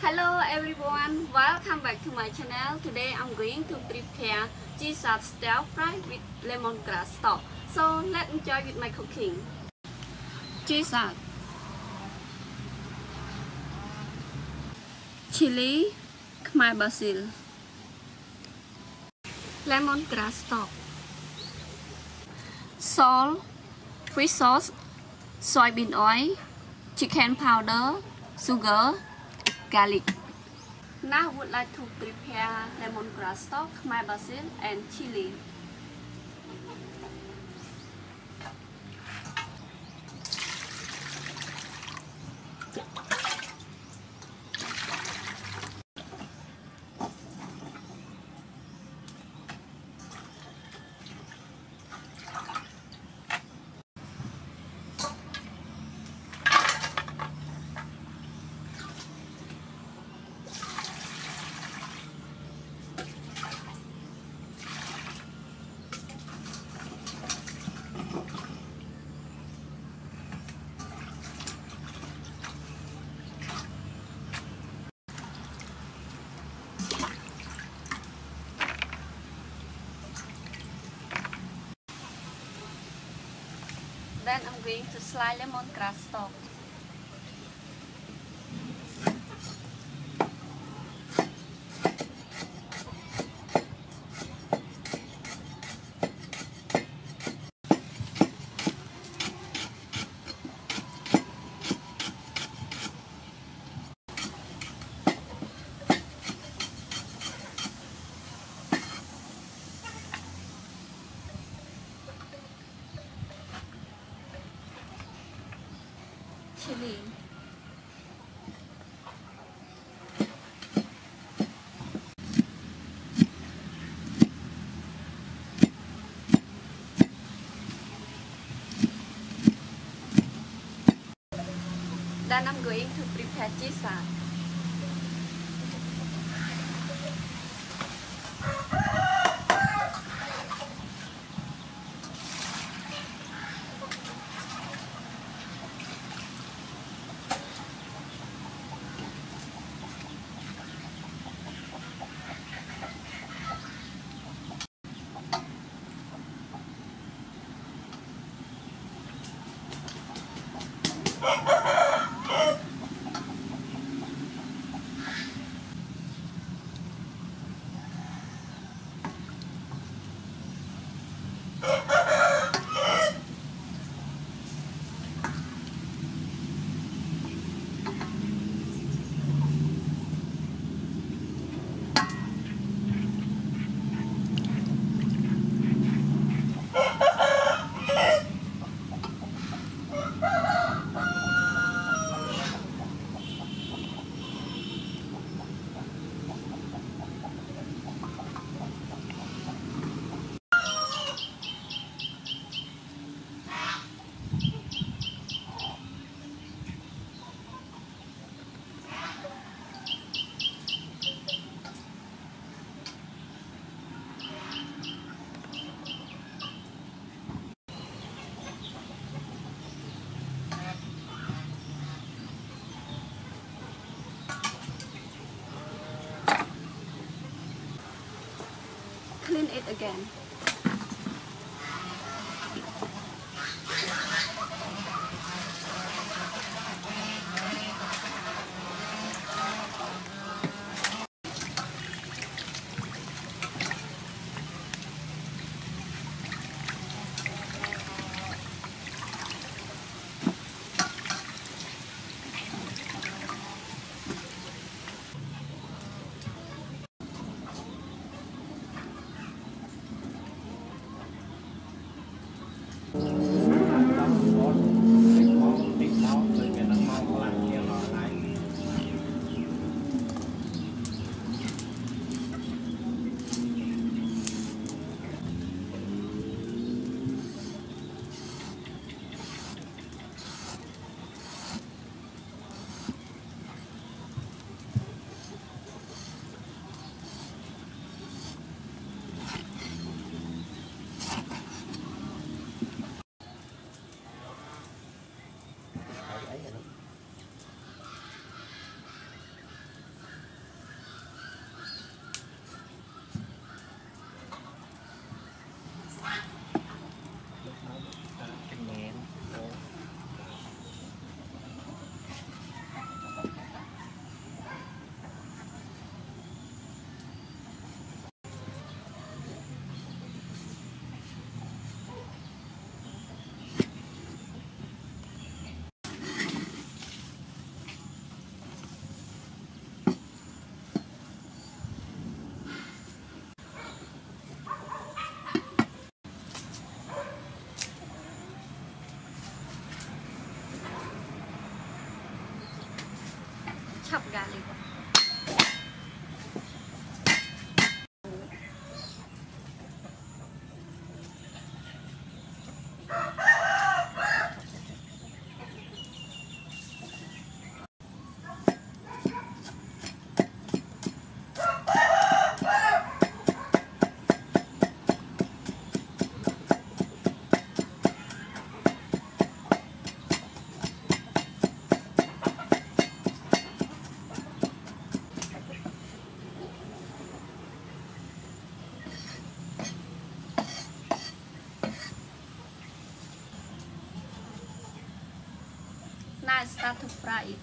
Hello everyone, welcome back to my channel. Today I'm going to prepare cheese stir fry with lemongrass stock. So let's enjoy with my cooking. Cheese, chili, Khmer basil, lemongrass stock, salt, fish sauce, soybean oil, chicken powder, sugar, garlic. Now I would like to prepare lemongrass stock, Khmer basil and chili. Then I'm going to slice lemongrass stock. Chili, then I'm going to prepare cheese. Clean it again. chopped garlic. Now start to fry it.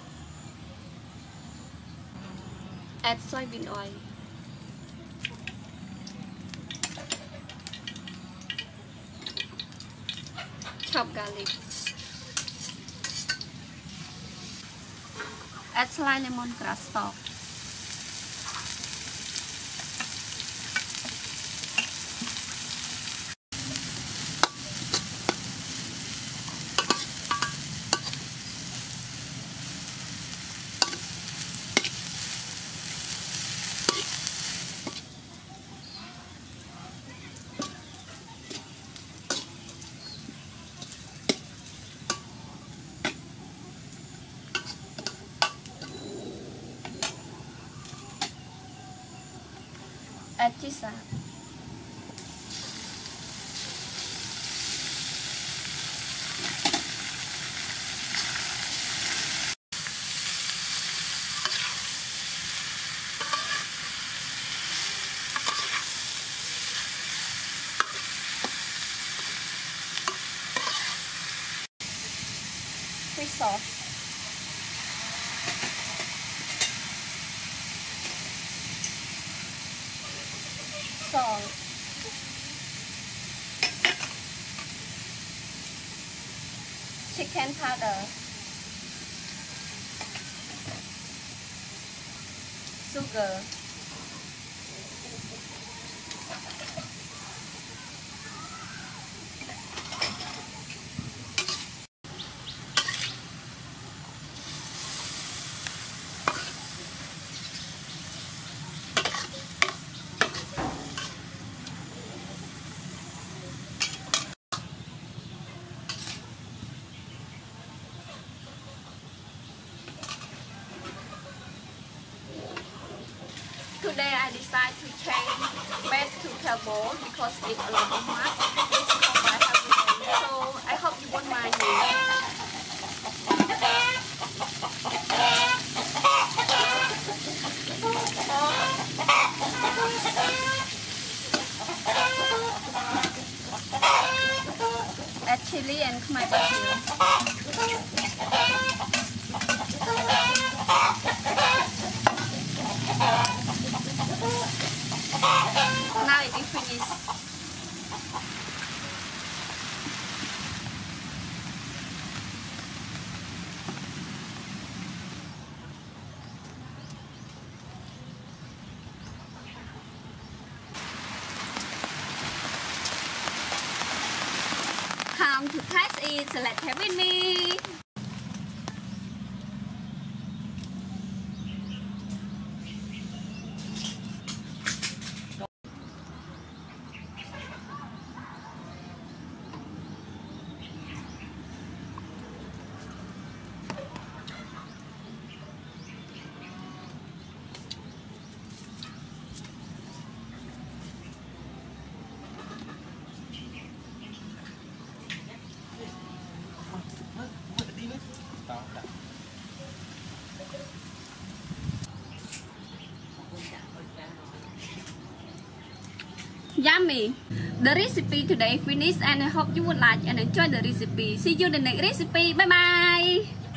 Add soybean oil. Chop garlic. Add sliced lemongrass stalk. Add cheese. Fish sauce. Salt. Chicken powder. Sugar. Today I decided to change bed to table because it's a lot of much. It's not what I have today. So I hope you won't mind me. Add chili and khmer basil. Now it is finished. Time to taste it, so let's have with me. Yummy! The recipe today finished and I hope you would like and enjoy the recipe. See you in the next recipe. Bye bye!